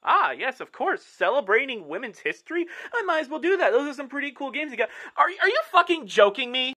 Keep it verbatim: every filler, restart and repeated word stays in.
Ah, yes, of course. Celebrating women's history? I might as well do that. Those are some pretty cool games you got. Are, are you fucking joking me?